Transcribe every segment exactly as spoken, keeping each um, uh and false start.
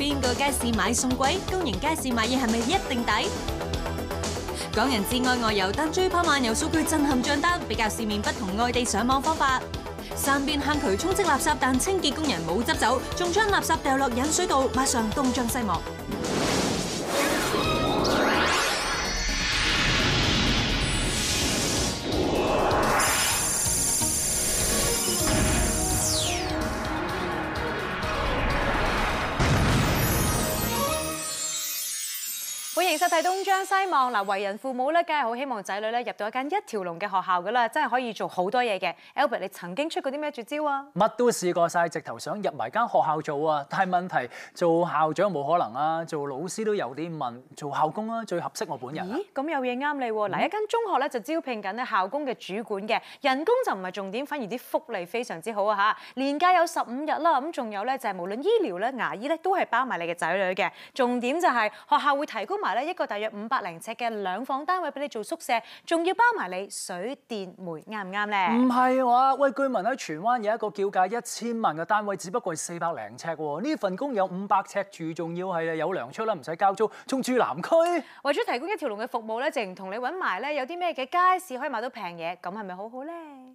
邊個街市買餸貴？公營街市買嘢係咪一定抵？港人至愛外遊，但最怕漫遊數據震撼帳單，比較市面不同外地上網方法。山邊坑渠充斥垃圾，但清潔工人冇執走，仲將垃圾掉落引水道，馬上東張西望。 歡迎收睇東張西望嗱，為人父母咧，梗係好希望仔女咧入到一間一條龍嘅學校噶啦，真係可以做好多嘢嘅。Albert， 你曾經出過啲咩絕招啊？ 乜都試過晒，直頭想入埋間學校做啊！但係問題做校長冇可能啊，做老師都有啲問，做校工啊最合適我本人。 咦，咁有嘢啱你喎！嗱、嗯，一間中學咧就招聘緊咧校工嘅主管嘅，人工就唔係重點，反而啲福利非常之好啊嚇！年假有十五日啦，咁仲有咧就係無論醫療咧、牙醫咧都係包埋你嘅仔女嘅。重點就係學校會提供埋咧一個大約五百零尺嘅兩房單位俾你做宿舍，仲要包埋你水電煤，啱唔啱咧？ 唔係話，喂，據聞喺荃灣有一個叫價一千萬嘅單位，只不過係四百零尺喎。呢份工有五百尺住，仲要係有糧出啦，唔使交租，仲住南區。 為咗提供一條龍嘅服務咧，淨同你揾埋咧有啲咩嘅街市可以買到平嘢，咁係咪好好咧？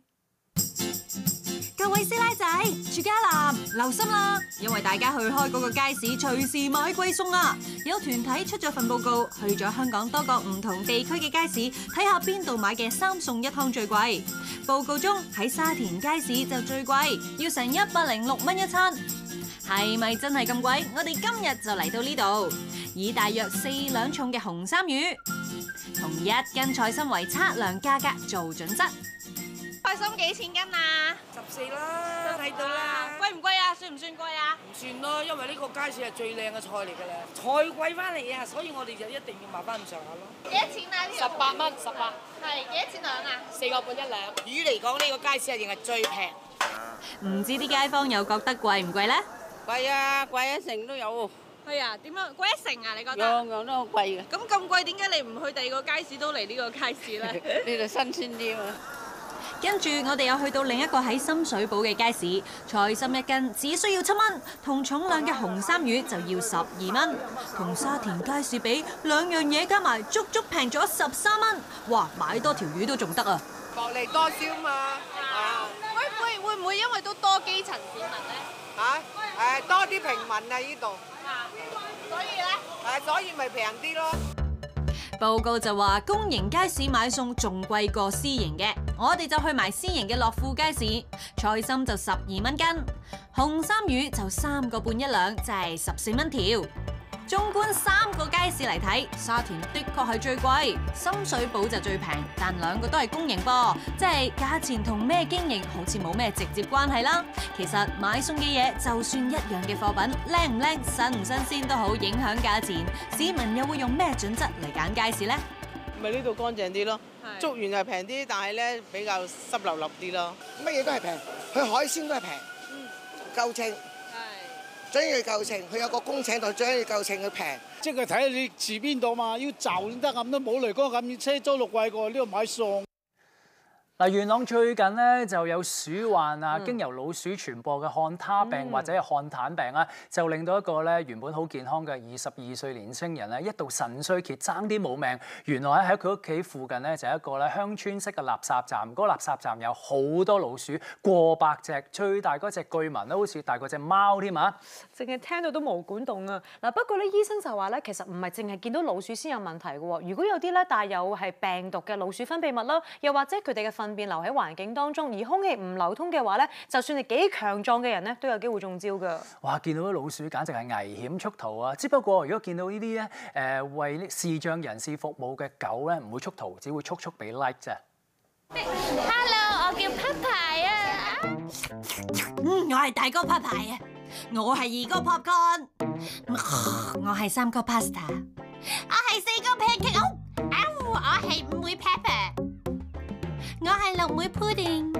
各位師奶仔、住家男，留心啦！因為大家去開嗰個街市，隨時買貴餸啊！有團體出咗份報告，去咗香港多個唔同地區嘅街市，睇下邊度買嘅三餸一湯最貴。報告中喺沙田街市就最貴，要成一百零六蚊一餐。係咪真係咁貴？我哋今日就嚟到呢度，以大約四兩重嘅紅衫魚同一斤菜心為測量價格做準則。 菜心幾錢斤啊？ 十四啦，睇到啦。 貴唔貴啊？算唔算貴啊？ 唔算咯，因為呢個街市係最靚嘅菜嚟㗎啦。菜貴翻嚟啊，所以我哋就一定要買翻咁上下咯。 幾多錢啊？ 十八蚊，十八。 係幾多錢兩啊？ 四個半一兩。 魚嚟講，呢個街市係認係最平。 唔知啲街坊又覺得貴唔貴咧？ 貴啊，貴一成都有。 係啊，點樣貴一成啊？你覺得？ 樣樣都好貴嘅。 咁咁貴，點解你唔去第二個街市都嚟呢個街市咧？ 呢度新鮮啲啊嘛。 跟住我哋又去到另一個喺深水埗嘅街市，菜心一斤只需要七蚊，同重量嘅紅衫魚就要十二蚊。同沙田街市比，兩樣嘢加埋足足平咗十三蚊。哇，買多條魚都仲得啊！ 薄利多銷嘛。 啊！會會會唔會因為都多基層市民咧？ 嚇？誒多啲平民啊呢度。 啊！所以咧？ 誒所以咪平啲咯。 報告就話公營街市買餸仲貴過私營嘅，我哋就去埋私營嘅樂富街市，菜心就十二蚊斤，紅衫魚就三個半一兩，就係十四蚊條。縱觀三個街市嚟睇，沙田的確係最貴，深水埗就最平，但兩個都係公營噃，即係價錢同咩經營好似冇咩直接關係啦。其實買餸嘅嘢，就算一樣嘅貨品，靚唔靚、新唔新鮮都好影響價錢。市民又會用咩準則嚟揀街市呢？ 咪呢度乾淨啲咯，竹園係平啲，但係咧比較濕立立啲咯。 乜嘢都係平，佢海鮮都係平，夠稱。最緊要夠稱，佢有個工程台，最緊要夠稱，佢平。 即係睇你住邊度嘛，要就先得咁都冇嚟講咁車租六貴過呢度買餸。 嗱，元朗最近咧就有鼠患啊，經由老鼠傳播嘅漢他病或者係漢坦病啊，就令到一個咧原本好健康嘅二十二歲年青人咧一度腎衰竭，爭啲冇命。原來喺佢屋企附近咧就係一個咧鄉村式嘅垃圾站，嗰個垃圾站有好多老鼠，過百隻，最大嗰隻據聞咧好似大過隻貓添啊！ 淨係聽到都毛管動啊！嗱，不過咧醫生就話咧，其實唔係淨係見到老鼠先有問題嘅喎。如果有啲咧帶有係病毒嘅老鼠分泌物啦，又或者佢哋嘅糞便留喺環境當中，而空氣唔流通嘅話咧，就算係幾強壯嘅人咧，都有機會中招㗎。 哇！見到啲老鼠簡直係危險速逃啊！只不過如果見到呢啲咧誒為視障人士服務嘅狗咧，唔會速逃，只會速速俾 like 啫。 Hello， 我叫 Papa 啊。 嗯，我係大哥 Papa 啊，我係二哥 Popcorn， 我係三哥 Pasta， 我係四哥 Pancake， 我係五妹 Pepper， 我係六妹 Pudding，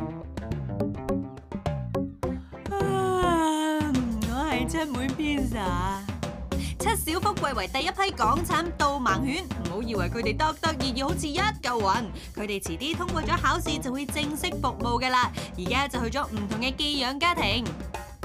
我係七妹 Pizza。七小福貴為第一批港產導盲犬，唔好以為佢哋得得意意好似一嚿雲，佢哋遲啲通過咗考試就會正式服務㗎啦。而家就去咗唔同嘅寄養家庭。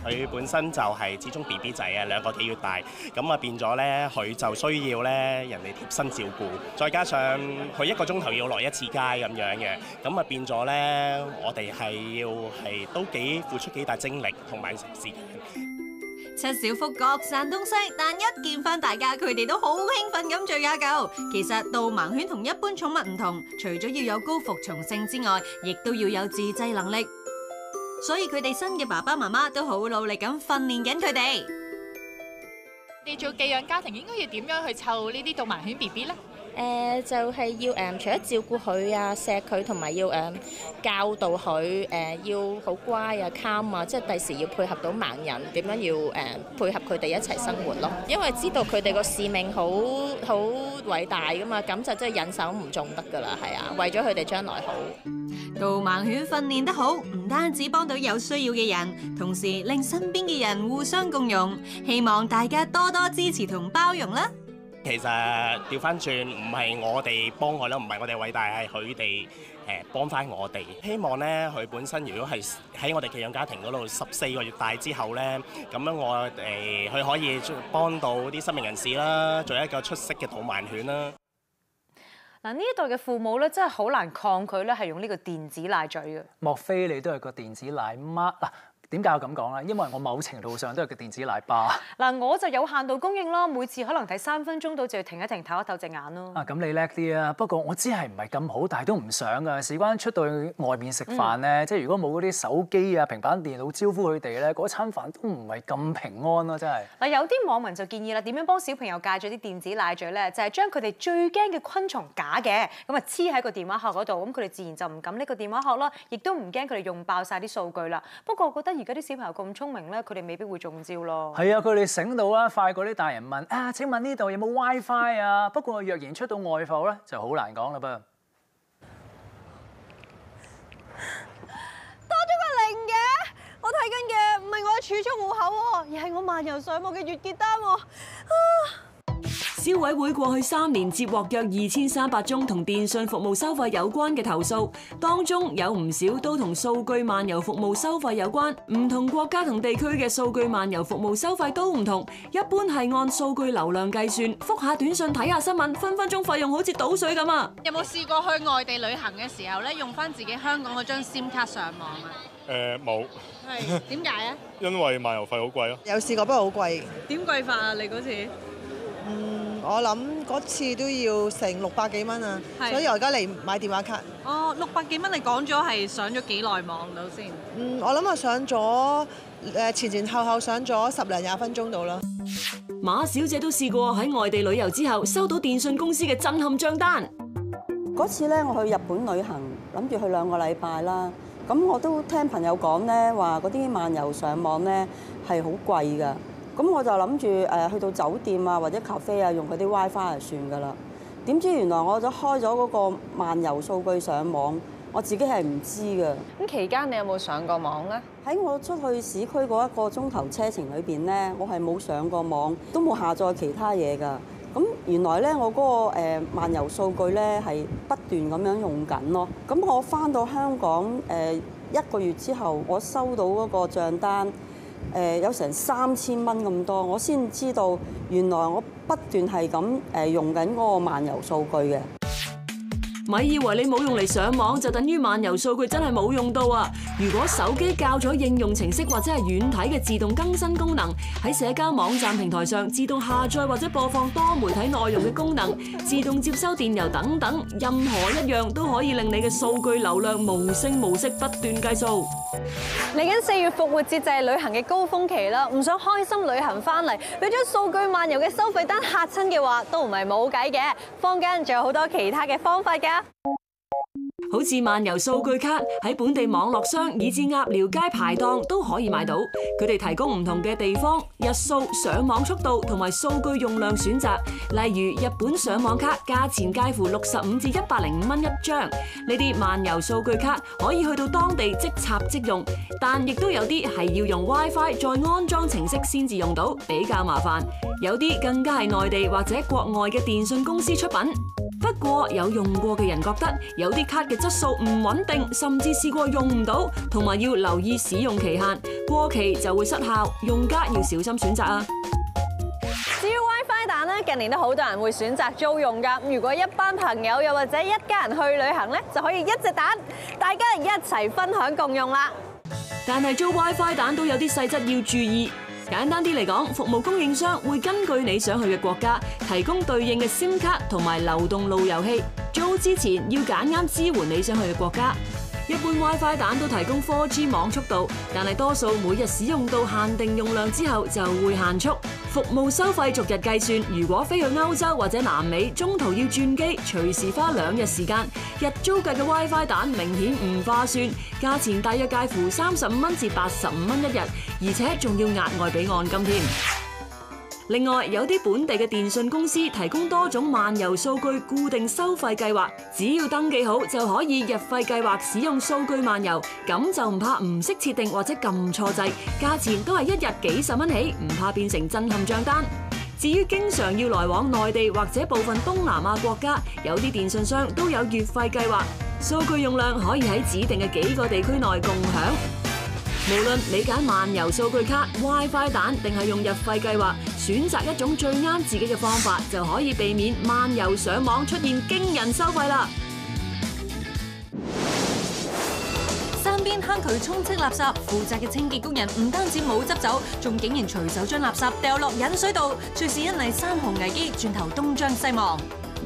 佢本身就係始終 B B 仔啊，兩個幾月大，咁啊變咗咧，佢就需要咧人哋貼身照顧，再加上佢一個鐘頭要落一次街咁樣嘅，咁啊變咗咧，我哋係要係都幾付出幾大精力同埋時間。 七小福各散東西，但一見翻大家，佢哋都好興奮咁聚下舊。其實導盲犬同一般寵物唔同，除咗要有高服從性之外，亦都要有自制能力。所以佢哋新嘅爸爸媽媽都好努力咁訓練緊佢哋。 你做寄養家庭應該要點樣去湊呢啲導盲犬 B B 咧？ 誒、呃、就係、是、要誒、呃，除咗照顧佢啊、錫佢，同埋要誒、呃、教導佢誒、呃，要好乖啊、calm 啊，即係第時要配合到盲人，點樣要誒、呃、配合佢哋一齊生活咯。因為知道佢哋個使命好好偉大噶嘛，咁就真係忍手唔重得噶啦，係啊，為咗佢哋將來好。 導盲犬訓練得好，唔單止幫到有需要嘅人，同時令身邊嘅人互相共融。希望大家多多支持同包容啦。 其實調翻轉，唔係我哋幫佢啦，唔係我哋偉大，係佢哋誒幫翻我哋。希望咧，佢本身如果係喺我哋寄養家庭嗰度十四個月大之後咧，咁樣我哋佢可以幫到啲失明人士啦，做一個出色嘅導盲犬啦。 嗱，呢一代嘅父母咧，真係好難抗拒咧，係用呢個電子奶嘴嘅。 莫非你都係個電子奶媽嗱？點解我咁講咧？因為我某程度上都係個電子奶爸。 嗱，我就有限度供應咯，每次可能睇三分鐘到就要停一停，唞一唞隻眼咯。 啊，咁你叻啲啊！不過我知係唔係咁好，但係都唔想噶。事關出到去外面食飯咧，嗯、即係如果冇嗰啲手機啊、平板電腦招呼佢哋咧，嗰餐飯都唔係咁平安咯，真係。 嗱，有啲網民就建議啦，點樣幫小朋友戒咗啲電子奶嘴咧？就係將佢哋最驚嘅昆蟲假嘅，咁啊黐喺個電話殼嗰度，咁佢哋自然就唔敢拎個電話殼啦，亦都唔驚佢哋用爆晒啲數據啦。不過我覺得而家啲小朋友咁聰明咧，佢哋未必會中招咯。 係啊，佢哋醒到啦，快過啲大人問啊！請問呢度有冇 WiFi 啊？不過若然出到外埠咧，就好難講啦噃。 多咗個零嘅，我睇緊嘅唔係我嘅儲蓄戶口喎，而係我漫遊上網嘅月結單喎。啊！ 消委會過去三年接獲約二千三百宗同電訊服務收費有關嘅投訴，當中有唔少都同數據漫遊服務收費有關。唔同國家同地區嘅數據漫遊服務收費都唔同，一般係按數據流量計算，覆下短信、睇下新聞，分分鐘費用好似倒水咁啊！ 有冇試過去外地旅行嘅時候咧，用翻自己香港嗰張 SIM 卡上網啊？ 誒冇。 係點解啊？ 因為漫遊費好貴咯。 有試過，不過好貴。 點貴法啊？你嗰次？ 嗯，我諗嗰次都要成六百幾蚊啊，所以我而家嚟買電話卡。 哦，六百幾蚊，你講咗係上咗幾耐網到先？ 嗯，我諗我上咗誒前前後後上咗十零廿分鐘到啦。 馬小姐都試過喺外地旅遊之後收到電訊公司嘅震撼帳單。 嗰次咧，我去日本旅行，諗住去兩個禮拜啦。咁我都聽朋友講咧，話嗰啲漫遊上網咧係好貴㗎。咁我就諗住誒去到酒店啊或者咖啡啊用佢啲 WiFi 就算㗎啦。點知原來我就開咗嗰個漫遊數據上網，我自己係唔知㗎。 咁期間你有冇上過網咧？ 喺我出去市區嗰一個鐘頭車程裏邊咧，我係冇上過網，都冇下載其他嘢㗎。咁原來咧我嗰個誒漫遊數據咧係不斷咁樣用緊咯。咁我返到香港誒一個月之後，我收到嗰個帳單。誒、呃、有成三千蚊咁多，我先知道原來我不斷係咁誒用緊嗰個漫遊數據嘅。 咪以為你冇用嚟上網就等於漫遊數據真係冇用到啊！如果手機校咗應用程式或者係軟體嘅自動更新功能，喺社交網站平台上自動下載或者播放多媒體內容嘅功能，自動接收電郵等等，任何一樣都可以令你嘅數據流量無聲無息不斷計數。 嚟緊四月復活節就係旅行嘅高峰期啦，唔想開心旅行翻嚟，俾張數據漫遊嘅收費單嚇親嘅話，都唔係冇計嘅。坊間仲有好多其他嘅方法㗎。 好似漫遊數據卡喺本地網絡商以至鴨寮街排檔都可以買到，佢哋提供唔同嘅地方、日數、上網速度同埋數據用量選擇。例如日本上網卡價錢介乎六十五至一百零五蚊一張，呢啲漫遊數據卡可以去到當地即插即用，但亦都有啲係要用 WiFi 再安裝程式先至用到，比較麻煩。有啲更加係內地或者國外嘅電訊公司出品。不不過有用過嘅人覺得有啲卡嘅質素唔穩定，甚至試過用唔到，同埋要留意使用期限，過期就會失效，用家要小心選擇啊！ 至於 WiFi 蛋咧，近年都好多人會選擇租用㗎。如果一班朋友又或者一家人去旅行咧，就可以一隻蛋，大家一齊分享共用啦。 但係租 WiFi 蛋都有啲細則要注意。簡單啲嚟講，服務供應商會根據你想去嘅國家提供對應嘅 SIM 卡同埋流動路由器。租之前要揀啱支援你想去嘅國家。一般 WiFi 蛋都提供 四 G 網速度，但係多數每日使用到限定用量之後就會限速。服務收費逐日計算，如果飛去歐洲或者南美，中途要轉機，隨時花兩日時間。日租計嘅 WiFi 蛋明顯唔划算，價錢大約介乎三十五蚊至八十五蚊一日，而且仲要額外俾按金添。另外，有啲本地嘅電信公司提供多種漫遊數據固定收費計劃，只要登記好就可以日費計劃使用數據漫遊，咁就唔怕唔識設定或者撳錯掣，價錢都係一日幾十蚊起，唔怕變成震撼賬單。至於經常要來往內地或者部分東南亞國家，有啲電信商都有月費計劃，數據用量可以喺指定嘅幾個地區內共享。無論你揀漫遊數據卡、WiFi 蛋定係用日費計劃，選擇一種最啱自己嘅方法，就可以避免漫遊上網出現驚人收費啦。 山邊坑渠充斥垃圾，負責嘅清潔工人唔單止冇執走，仲竟然隨手將垃圾掉落引水道，隨時引嚟山洪危機，轉頭東張西望。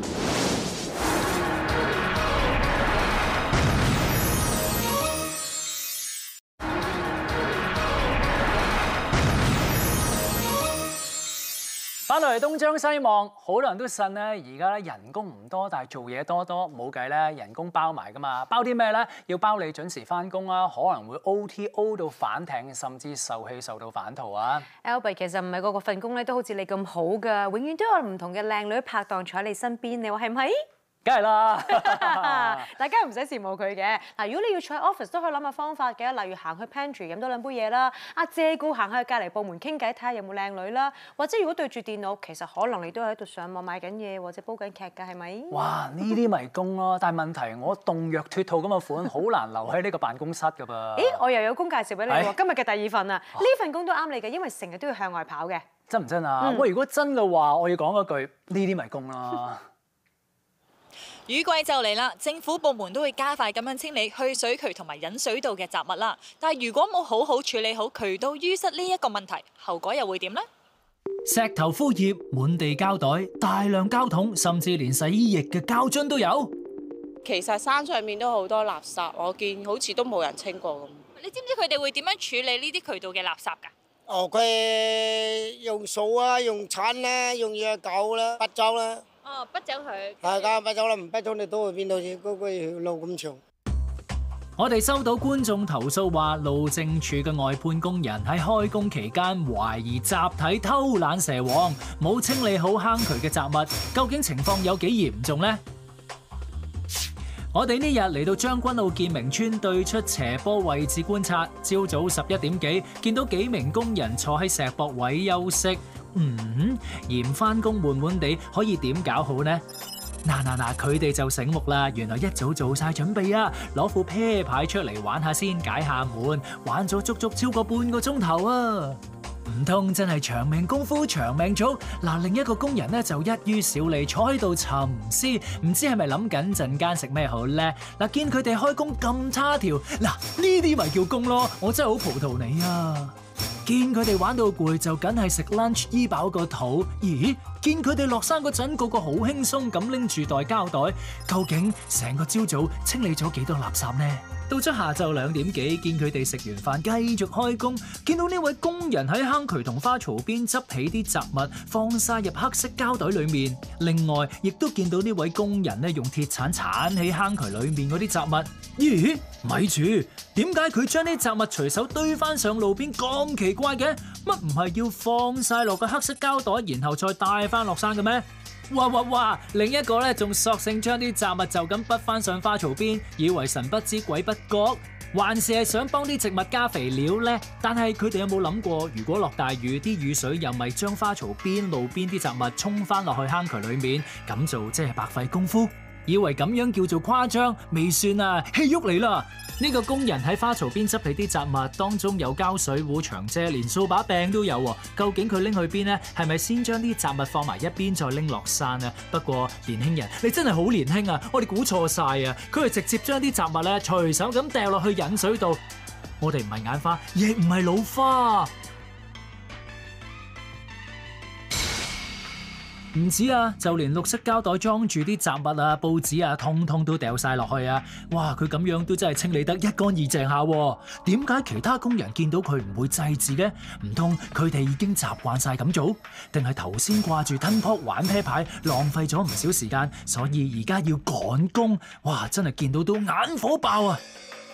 翻到嚟東張西望，好多人都信咧，而家咧人工唔多，但係做嘢多多，冇計咧，人工包埋噶嘛。包啲咩咧？要包你準時翻工啦，可能會 O T O 到反艇，甚至受氣受到反肚啊。 Albert 其實唔係個個份工咧都好似你咁好㗎，永遠都有唔同嘅靚女拍檔坐喺你身邊，你話係唔係？ 梗係啦， 大家唔使羨慕佢嘅。嗱，如果你要坐喺 office 都可以諗下方法嘅，例如行去 pantry 飲多兩杯嘢啦，啊借故行去隔離部門傾偈睇下有冇靚女啦，或者如果對住電腦，其實可能你都喺度上網買緊嘢或者煲緊劇㗎，係咪？ 哇！呢啲咪工咯，但係問題我動若脱兔咁嘅款，好難留喺呢個辦公室㗎噃。 咦，我又有工介紹俾你喎，今日嘅第二份啊，呢份工都啱你嘅，因為成日都要向外跑嘅。 真唔真啊？ 嗯、 喂，如果真嘅話，我要講一句，呢啲咪工啦。 雨季就嚟啦，政府部門都會加快咁樣清理去水渠同埋引水道嘅雜物啦。但係如果冇好好處理好渠道淤塞呢一個問題，後果又會點呢？ 石頭枯葉、滿地膠袋、大量膠桶，甚至連洗衣液嘅膠樽都有。 其實山上面都好多垃圾，我見好似都冇人清過咁。 你知唔知佢哋會點樣處理呢啲渠道嘅垃圾㗎？ 哦，佢用掃啊，用鏟啦，用嘢搞啦，拔走啦。 哦，拔走佢。 係㗎，拔走啦，唔拔走你都會變到似嗰個路咁長。 我哋收到觀眾投訴話，路政署嘅外判工人喺開工期間懷疑集體偷懶蛇王，冇清理好坑渠嘅雜物，究竟情況有幾嚴重呢？我哋呢日嚟到將軍澳建明村對出斜坡位置觀察，朝早十一點幾見到幾名工人坐喺石壆位休息。嗯，嫌翻工悶悶地，可以點搞好呢？嗱嗱嗱，佢哋就醒目啦！原來一早做晒準備啊，攞副啤牌出嚟玩下先，解下悶，玩咗足足超過半個鐘頭啊！唔通真係長命功夫長命做？嗱，另一個工人呢就一於少理，坐喺度沉思，唔知係咪諗緊陣間食咩好呢？嗱，見佢哋開工咁差條，嗱呢啲咪叫工咯！我真係好葡萄你啊！見佢哋玩到攰，就梗係食 lunch 醫飽個肚。咦？見佢哋落山嗰陣，個個好輕鬆咁拎住袋膠袋，究竟成個朝早清理咗幾多垃圾呢？到咗下晝兩點幾，見佢哋食完飯繼續開工，見到呢位工人喺坑渠同花槽邊執起啲雜物，放晒入黑色膠袋裏面。另外，亦都見到呢位工人咧用鐵鏟鏟起坑渠裏面嗰啲雜物。咦？咪住，點解佢將啲雜物隨手堆翻上路邊咁奇怪嘅？乜唔係要放晒落個黑色膠袋，然後再帶翻落山嘅咩？哇哇哇！另一個咧仲索性將啲雜物就咁潷翻上花槽邊，以為神不知鬼不覺。 還是係想幫啲植物加肥料呢？但係佢哋有冇諗過，如果落大雨，啲雨水又咪將花槽邊路邊啲雜物沖翻落去坑渠裡面，咁就即係白費功夫？以為咁樣叫做誇張，未算啊，氣郁嚟啦！呢個工人喺花槽邊執起啲雜物，當中有膠水壺、長遮，連掃把柄都有喎。究竟佢拎去邊呢？係咪先將啲雜物放埋一邊，再拎落山啊？不過年輕人，你真係好年輕啊！我哋估錯晒啊！佢係直接將啲雜物咧隨手咁掉落去引水度。我哋唔係眼花，亦唔係老花。唔止啊，就連綠色膠袋裝住啲雜物啊、報紙啊，通通都掉晒落去啊！哇，佢咁樣都真係清理得一乾二淨下喎。點解其他工人見到佢唔會制止嘅？唔通佢哋已經習慣晒咁做？定係頭先掛住吞撲玩啤牌，浪費咗唔少時間，所以而家要趕工？哇，真係見到都眼火爆啊！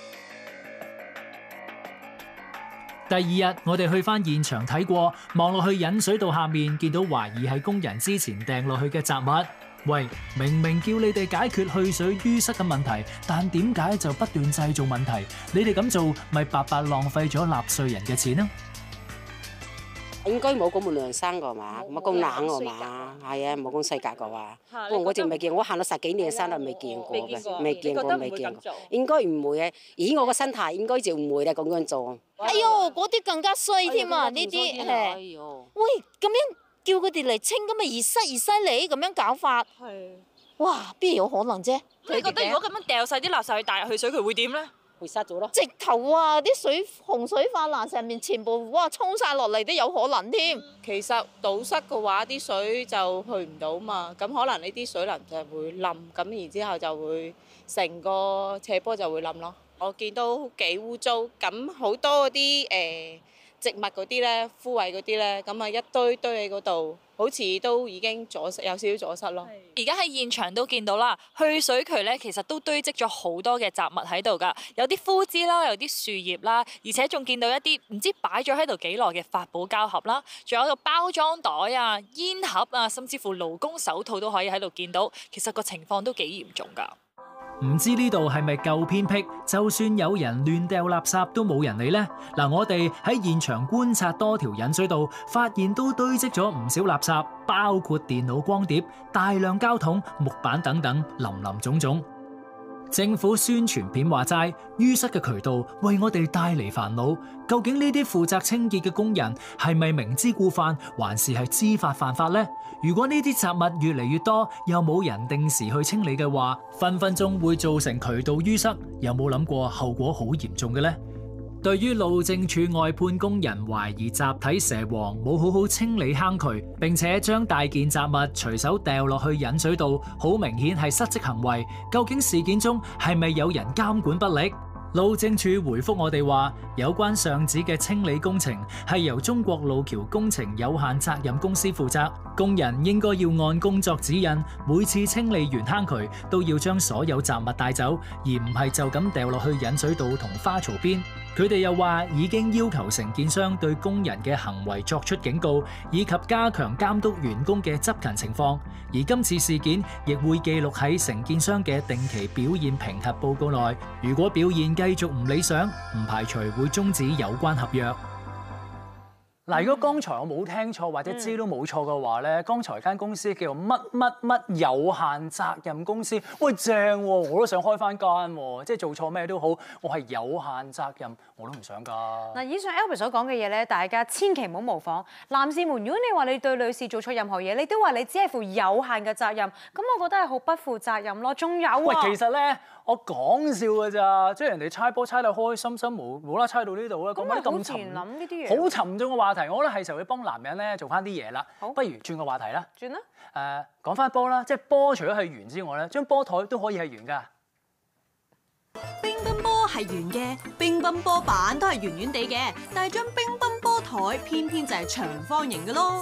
第二日，我哋去返現場睇過，望落去引水道下面，見到懷疑係工人之前掟落去嘅雜物。喂，明明叫你哋解決去水淤塞嘅問題，但點解就不斷製造問題？你哋咁做，咪白白浪費咗納稅人嘅錢啊？ 應該冇咁冇量生㗎嘛，冇咁冷㗎嘛，係啊，冇咁細格㗎話。不過我就未見，我行咗十幾年嘅山都未見過嘅，未見過，未見過。應該唔會嘅，以我個身體應該就唔會啦咁樣做。 哎呦，嗰啲更加衰添啊！呢啲誒，喂，咁樣叫佢哋嚟清，咁咪易塞易犀利咁樣搞法。係。哇，邊有可能啫？ 你覺得如果咁樣掉晒啲垃圾去大入去水渠會點咧？ 會塞咗咯！ 直頭啊，啲水洪水泛濫上面全部哇沖晒落嚟都有可能添。 其實堵塞嘅話，啲水就去唔到嘛，咁可能呢啲水淋就會冧，咁然之後就會成個斜坡就會冧咯。我見到幾污糟，咁好多嗰啲誒植物嗰啲咧，枯萎嗰啲咧，咁啊一堆堆喺嗰度，好似都已經阻塞，有少少阻塞咯。 而家喺現場都見到啦，去水渠咧其實都堆積咗好多嘅雜物喺度㗎，有啲枯枝啦，有啲樹葉啦，而且仲見到一啲唔知擺咗喺度幾耐嘅發泡膠盒啦，仲有個包裝袋啊、煙盒啊，甚至乎勞工手套都可以喺度見到。其實個情況都幾嚴重㗎。 唔知呢度係咪夠偏僻？就算有人亂掉垃圾都冇人理呢？嗱，我哋喺現場觀察多條引水道，發現都堆積咗唔少垃圾，包括電腦光碟、大量膠桶、木板等等，林林總總。政府宣傳片話齋，淤塞嘅渠道為我哋帶嚟煩惱。究竟呢啲負責清潔嘅工人係咪明知故犯，還是係知法犯法呢？如果呢啲雜物越嚟越多，又冇人定時去清理嘅話，分分鐘會造成渠道淤塞。有冇諗過後果好嚴重嘅呢？對於路政署外判工人懷疑集體蛇王冇好好清理坑渠，並且將大件雜物隨手掉落去引水道，好明顯係失職行為。究竟事件中係咪有人監管不力？路政署回覆我哋話，有關上址嘅清理工程係由中國路橋工程有限責任公司負責，工人應該要按工作指引，每次清理完坑渠都要將所有雜物帶走，而唔係就咁掉落去引水道同花槽邊。佢哋又話已經要求承建商對工人嘅行為作出警告，以及加強監督員工嘅執勤情況。而今次事件亦會記錄喺承建商嘅定期表現評核報告內。如果表現繼續唔理想，唔排除會終止有關合約。 嗱，如果剛才我冇聽錯或者知都冇錯嘅話咧，剛才間公司叫做乜乜乜有限責任公司，喂正喎，我都想開翻間喎，即係做錯咩都好，我係有限責任，我都唔想㗎。 嗱，以上 Albert 所講嘅嘢咧，大家千祈唔好模仿。男士們，如果你話你對女士做錯任何嘢，你都話你只係負有限嘅責任，咁我覺得係好不負責任咯。仲有啊， 喂，其實咧。我講笑㗎咋，即係人哋猜波猜到開心心，冇冇啦猜到呢度啦，講乜啲咁沉諗呢啲嘢， 好沉重嘅話題，我覺得係時候要幫男人咧做翻啲嘢啦。好，不如轉個話題啦。 轉啦。 誒，講翻波啦，即係波除咗係圓之外咧，張波台都可以係圓㗎。 乒乓波係圓嘅，乒乓波板都係圓圓地嘅，但係張乒乓波台偏偏就係長方形嘅咯。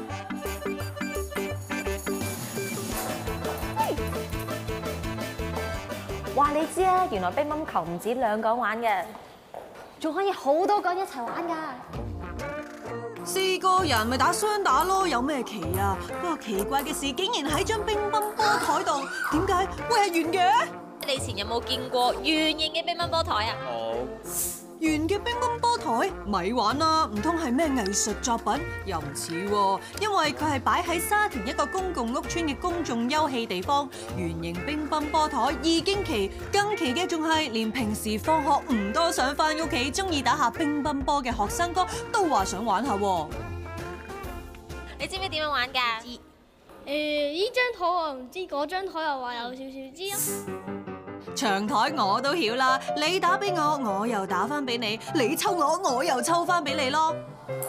話你知啊，原來乒乓球唔止兩個人玩嘅，仲可以好多個人一齊玩㗎。 四個人咪打雙打咯，有咩奇啊？不過奇怪嘅事竟然喺張乒乓波台度，點解會係圓嘅？ 你以前有冇見過圓形嘅乒乓波台啊？ 冇。 圓嘅乒乓波台咪玩啦，唔通係咩藝術作品？又唔似喎，因為佢係擺喺沙田一個公共屋邨嘅公眾休憩地方。圓形乒乓波台已經奇，更奇嘅仲係連平時放學唔多想翻屋企，中意打下乒乓波嘅學生哥都話想玩下喎。 你知唔知點樣玩㗎？ 誒，呢張台我唔知，嗰張台又話有少少知啊。 長台我都曉啦，你打俾我，我又打翻俾你，你抽我，我又抽翻俾你咯。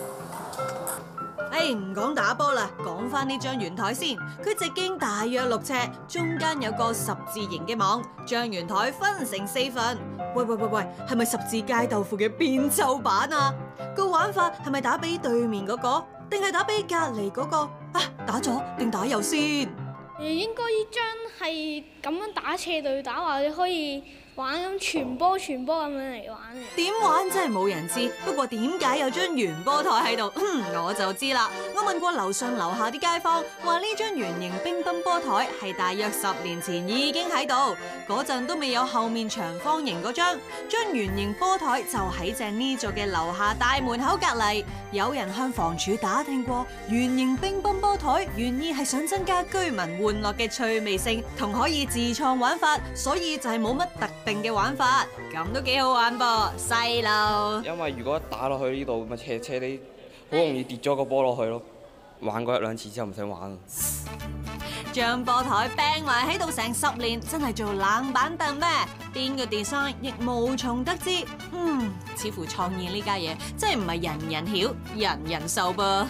誒，唔講打波啦，講翻呢張圓台先。佢直徑大約六尺，中間有個十字形嘅網，將圓台分成四份。喂喂喂喂，係咪十字街豆腐嘅變奏版啊？個玩法係咪打俾對面嗰個，定係打俾隔離嗰個？啊，打咗定打右先？ 誒，應該呢張係咁樣打斜對打，或者可以玩咁傳波傳波咁樣嚟玩嘅。 點玩真係冇人知，不過點解有張圓波台喺度，我就知啦。我問過樓上樓下啲街坊，話呢張圓形乒乓波台係大約十年前已經喺度，嗰陣都未有後面長方形嗰張。張圓形波台就喺正呢座嘅樓下大門口隔離。有人向房署打聽過，圓形乒乓波台原意係想增加居民玩樂嘅趣味性同可以自創玩法，所以就係冇乜特定嘅玩法，咁都幾好玩噃，細路。 因為如果打落去呢度咪斜斜地，好容易跌咗個波落去咯。玩過一兩次之後唔想玩。 將波台掟埋喺度成十年，真係做冷板凳咩？邊個 design 亦無從得知。嗯，似乎創意呢家嘢真係唔係人人曉，人人受噃。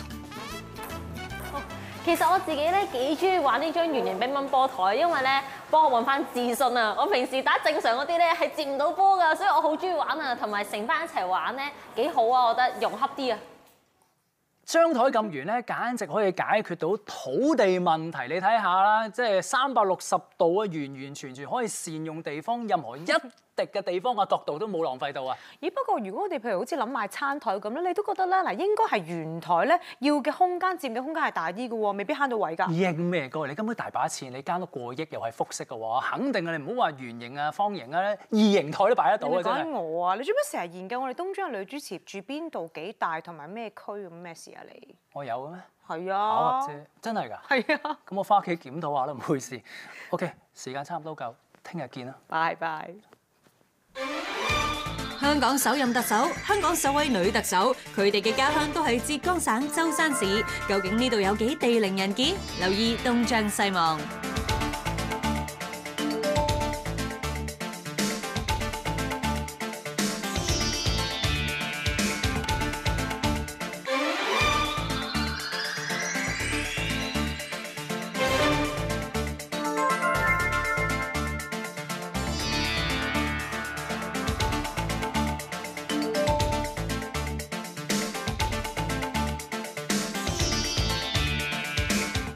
其實我自己咧幾中意玩呢張圓形乒乓波台，因為咧幫我揾翻自信啊！我平時打正常嗰啲咧係接唔到波㗎，所以我好中意玩啊，同埋成班一齊玩咧幾好啊！我覺得融洽啲啊！ 張台咁圓咧，簡直可以解決到土地問題。你睇下啦，即係三百六十度啊，完完全全可以善用地方，任何一滴嘅地方嘅角度都冇浪費到啊！ 咦？不過如果我哋譬如好似諗買餐台咁咧，你都覺得咧嗱，應該係圓台咧要嘅空間佔嘅空間係大啲嘅喎，未必慳到位㗎。 應咩哥？你根本大把錢，你間屋過億又係複式嘅喎，肯定啊！你唔好話圓形啊、方形啊、異形台都擺得到啊！真係。 你講我啊，你做咩成日研究我哋東張女主持住邊度、幾大同埋咩區咁咩事啊？你我有嘅咩？ 係啊， 巧合啫，真係㗎。 係啊。 咁我翻屋企檢討下啦，唔好意思。OK， 時間差唔多夠，聽日見啦。 拜拜。 香港首任特首，香港首位女特首，佢哋嘅家鄉都係浙江省舟山市。究竟呢度有幾地靈人傑？留意東張西望。